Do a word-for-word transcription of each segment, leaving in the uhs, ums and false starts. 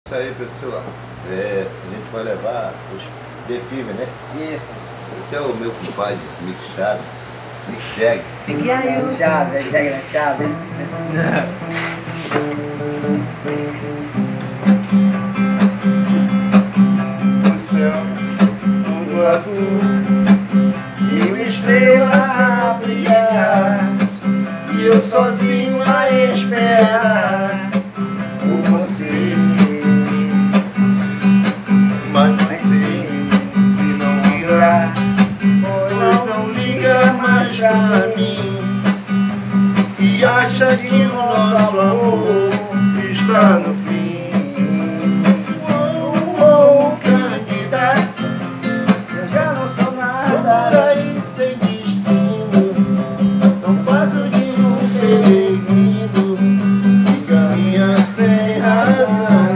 Isso aí, pessoal. É, a gente vai levar os defibes, né? Isso. Esse é o meu compadre, Mick Chaves. Mick Jag. E aí, o Chaves, Jagra Chaves. O céu, tudo azul, Mil estrelas a brilhar, e eu sozinho a esperar por você. Mas você que não irá, pois não liga mais pra mim e acha que o nosso amor está no fim. Oh, oh, Cândida, Eu já não sou por nada. aí sem destino, não passo de um peregrino que caminha sem razão.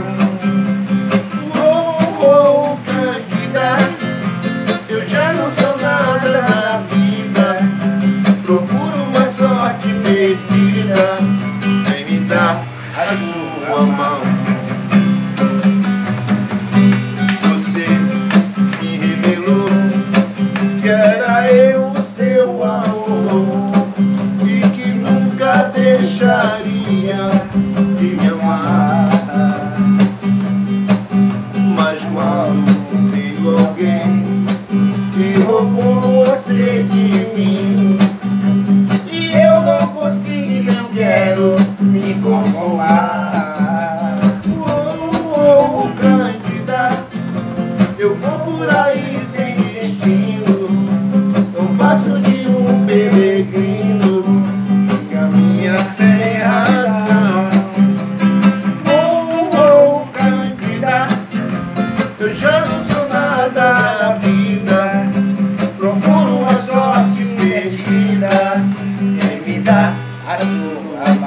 Oh, oh, Cândida, eu já não sou nada na vida, procuro uma sorte perdida, vem me dar a sua mão. Você me revelou que era eu o seu amor e que nunca deixaria de me amar. Mas quando veio alguém que roubou você de mim, e eu não consigo e não quero me conformar. Oh, oh, Cândida, eu vou por aí sem destino, não passo de um peregrino que caminha sem razão. Oh, oh, Cândida, eu já não sou nada na vida, procuro uma sorte perdida, quem me dá a sua mão.